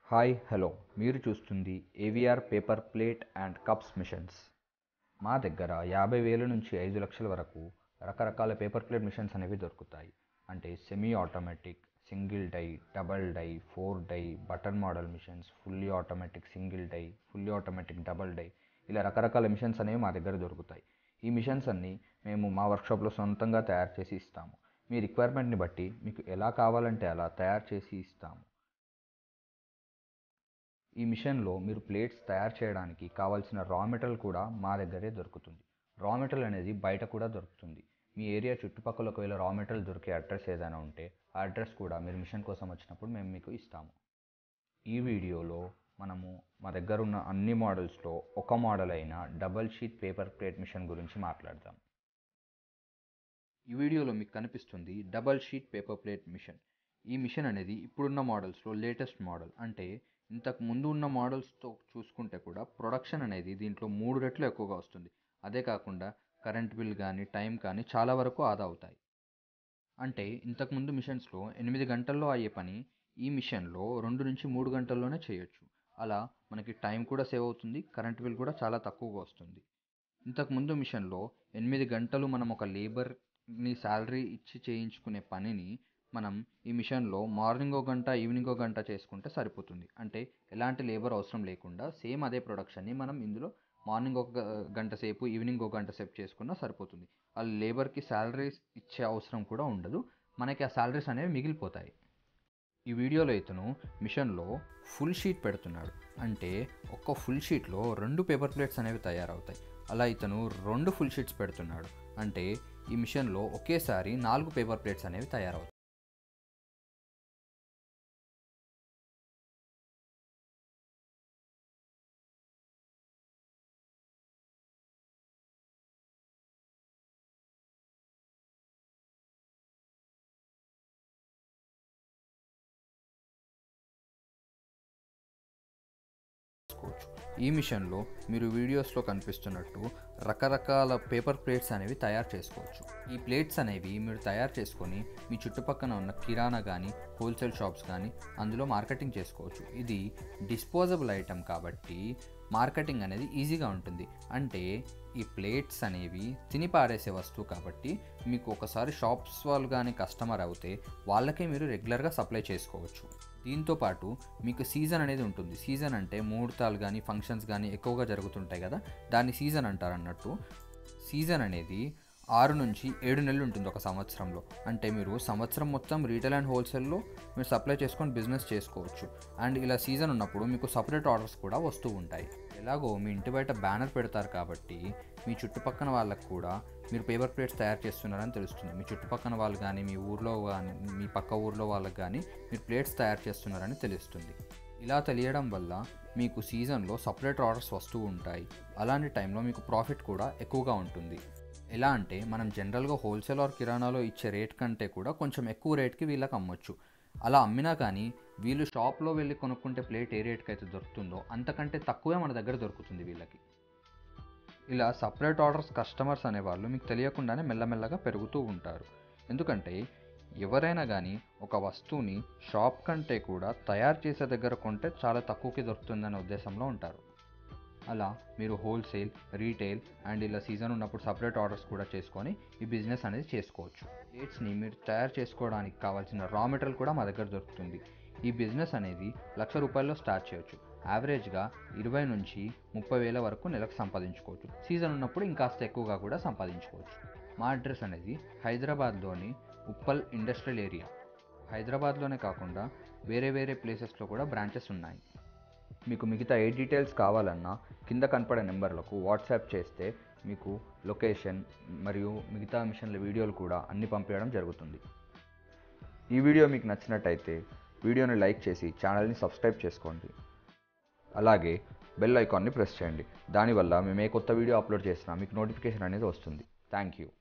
Hi hello మీరు చూస్తుంది AVR paper plate and cups machines. మా దగ్గర 50,000 నుంచి 5 లక్షల వరకు రకరకాల పేపర్ ప్లేట్ మిషన్స్ అనేవి దొరుకుతాయి. అంటే semi automatic, single die, double die, 4 die, button model machines, fully automatic single die, fully automatic double die, ఇలా రకరకాల మిషన్స్ అనేవి మా దగ్గర దొరుకుతాయి. ఈ మిషన్స్ అన్నీ మేము మా వర్క్షాప్లో సొంతంగా తయారు చేసి ఇస్తాము. మీ రిక్వైర్మెంట్ని బట్టి మీకు ఎలా కావాలంటే అలా తయారు చేసి ఇస్తాము. ఈ మిషన్లో మీరు ప్లేట్స్ తయారు చేయడానికి కావాల్సిన రా మెటీరియల్ కూడా మా దగ్గరే దొరుకుతుంది. రా మెటీరియల్ అనేది బయట కూడా దొరుకుతుంది. మీ ఏరియా చుట్టుపక్కల ఒకవేళ రా మెటీరియల్ దొరికే అడ్రస్ ఏదైనా ఉంటే ఆ అడ్రస్ కూడా మీరు మిషన్ కోసం వచ్చినప్పుడు మేము మీకు ఇస్తాము. ఈ వీడియోలో మనము మా దగ్గర ఉన్న అన్ని మోడల్స్లో ఒక మోడల్ అయిన double sheet paper plate machine గురించి మాట్లాడదాం. ఈ వీడియోలో మీకు కనిపిస్తుంది double sheet paper plate machine. ఈ మిషన్ అనేది ఇప్పుడున్న మోడల్స్లో లేటెస్ట్ మోడల్. అంటే ఇంతకు ముందు ఉన్న మోడల్స్తో చూసుకుంటే కూడా ప్రొడక్షన్ అనేది దీంట్లో 3 రెట్లు ఎక్కువగా వస్తుంది. అదే కాకుండా కరెంట్ బిల్ కానీ టైం కానీ చాలా వరకు ఆదా అవుతాయి. అంటే ఇంతకుముందు మిషన్స్లో 8 గంటల్లో అయ్యే పని ఈ మిషన్లో 2 నుంచి 3 గంటల్లోనే చేయొచ్చు. అలా మనకి టైం కూడా సేవ్ అవుతుంది, కరెంట్ బిల్ కూడా చాలా తక్కువగా వస్తుంది. ఇంతకుముందు మిషన్లో 8 గంటలు మనం ఒక లేబర్ని శాలరీ ఇచ్చి చేయించుకునే పనిని మనం ఈ మిషన్లో మార్నింగ్ ఒక గంట, ఈవినింగ్ ఒక గంట చేసుకుంటే సరిపోతుంది. అంటే ఎలాంటి లేబర్ అవసరం లేకుండా సేమ్ అదే ప్రొడక్షన్ని మనం ఇందులో మార్నింగ్ ఒక గంట సేపు, ఈవినింగ్ ఒక గంట సేపు చేసుకున్నా సరిపోతుంది. ఆ లేబర్కి శాలరీస్ ఇచ్చే అవసరం కూడా ఉండదు. మనకి ఆ శాలరీస్ అనేవి మిగిలిపోతాయి. ఈ వీడియోలో ఇతను మిషన్లో ఫుల్ షీట్ పెడుతున్నాడు. అంటే ఒక్క ఫుల్ షీట్లో 2 పేపర్ ప్లేట్స్ అనేవి తయారవుతాయి. అలా ఇతను 2 ఫుల్ షీట్స్ పెడుతున్నాడు. అంటే ఈ మిషన్లో ఒకేసారి 4 పేపర్ ప్లేట్స్ అనేవి తయారవుతాయి. ఈ మిషన్లో మీరు వీడియోస్లో కనిపిస్తున్నట్టు రకరకాల పేపర్ ప్లేట్స్ అనేవి తయారు చేసుకోవచ్చు. ఈ ప్లేట్స్ అనేవి మీరు తయారు చేసుకొని మీ చుట్టుపక్కల ఉన్న కిరాణా కానీ, హోల్సేల్ షాప్స్ కానీ అందులో మార్కెటింగ్ చేసుకోవచ్చు. ఇది డిస్పోజబుల్ ఐటెం కాబట్టి మార్కెటింగ్ అనేది ఈజీగా ఉంటుంది. అంటే ఈ ప్లేట్స్ అనేవి తిని పారేసే వస్తువు కాబట్టి మీకు ఒకసారి షాప్స్ వాళ్ళు కానీ కస్టమర్ అవుతే వాళ్ళకే మీరు రెగ్యులర్గా సప్లై చేసుకోవచ్చు. దీంతోపాటు మీకు సీజన్ అనేది ఉంటుంది. సీజన్ అంటే ముహూర్తాలు కానీ, ఫంక్షన్స్ కానీ ఎక్కువగా జరుగుతుంటాయి కదా, దాన్ని సీజన్ అంటారు అన్నట్టు. సీజన్ అనేది 6 నుంచి 7 నెలలు ఉంటుంది ఒక సంవత్సరంలో. అంటే మీరు సంవత్సరం మొత్తం రీటైల్ అండ్ హోల్సేల్లో మీరు సప్లై చేసుకొని బిజినెస్ చేసుకోవచ్చు. అండ్ ఇలా సీజన్ ఉన్నప్పుడు మీకు సపరేట్ ఆర్డర్స్ కూడా వస్తూ ఉంటాయి. ఎలాగో మీ ఇంటి బయట బ్యానర్ పెడతారు కాబట్టి మీ చుట్టుపక్కల వాళ్ళకు కూడా మీరు పేపర్ ప్లేట్స్ తయారు చేస్తున్నారని తెలుస్తుంది. మీ చుట్టుపక్కల వాళ్ళు కానీ, మీ ఊర్లో కానీ, మీ పక్క ఊర్లో వాళ్ళకి కానీ మీరు ప్లేట్స్ తయారు చేస్తున్నారని తెలుస్తుంది. ఇలా తెలియడం వల్ల మీకు సీజన్లో సపరేట్ ఆర్డర్స్ వస్తూ ఉంటాయి. అలాంటి టైంలో మీకు ప్రాఫిట్ కూడా ఎక్కువగా ఉంటుంది. ఎలా అంటే మనం జనరల్గా హోల్సేల్ ఆర్ కిరాణాలో ఇచ్చే రేట్ కంటే కూడా కొంచెం ఎక్కువ రేట్కి వీళ్ళకి అమ్మొచ్చు. అలా అమ్మినా కానీ వీళ్ళు షాప్లో వెళ్ళి కొనుక్కుంటే ప్లేట్ ఏ రేట్కి అయితే దొరుకుతుందో అంతకంటే తక్కువే మన దగ్గర దొరుకుతుంది వీళ్ళకి. ఇలా సపరేట్ ఆర్డర్స్ కస్టమర్స్ అనేవాళ్ళు మీకు తెలియకుండానే మెల్లమెల్లగా పెరుగుతూ ఉంటారు. ఎందుకంటే ఎవరైనా కానీ ఒక వస్తువుని షాప్ కంటే కూడా తయారు చేసే దగ్గర కొంటే చాలా తక్కువకి దొరుకుతుందనే ఉద్దేశంలో ఉంటారు. అలా మీరు హోల్సేల్, రీటైల్ అండ్ ఇలా సీజన్ ఉన్నప్పుడు సపరేట్ ఆర్డర్స్ కూడా చేసుకొని ఈ బిజినెస్ అనేది చేసుకోవచ్చు. ప్లేట్స్ని మీరు తయారు చేసుకోవడానికి కావాల్సిన రా మెటీరియల్ కూడా మా దగ్గర దొరుకుతుంది. ఈ బిజినెస్ అనేది ₹1,00,000 స్టార్ట్ చేయొచ్చు. యావరేజ్గా 20 నుంచి 30 వేల వరకు నెలకు సంపాదించుకోవచ్చు. సీజన్ ఉన్నప్పుడు ఇంకాస్త ఎక్కువగా కూడా సంపాదించుకోవచ్చు. మా అడ్రస్ అనేది హైదరాబాద్లోని ఉప్పల్ ఇండస్ట్రియల్ ఏరియా. హైదరాబాద్లోనే కాకుండా వేరే వేరే ప్లేసెస్లో కూడా బ్రాంచెస్ ఉన్నాయి. మీకు మిగతా ఏ డీటెయిల్స్ కావాలన్నా కింద కనపడే నెంబర్లకు వాట్సాప్ చేస్తే మీకు లొకేషన్ మరియు మిగతా మిషన్ల వీడియోలు కూడా అన్నీ పంపించడం జరుగుతుంది. ఈ వీడియో మీకు నచ్చినట్టయితే వీడియోని లైక్ చేసి ఛానల్ని సబ్స్క్రైబ్ చేసుకోండి. అలాగే బెల్ ఐకాన్ని ప్రెస్ చేయండి. దానివల్ల మేము ఏ కొత్త వీడియో అప్లోడ్ చేసినా మీకు నోటిఫికేషన్ అనేది వస్తుంది. Thank you.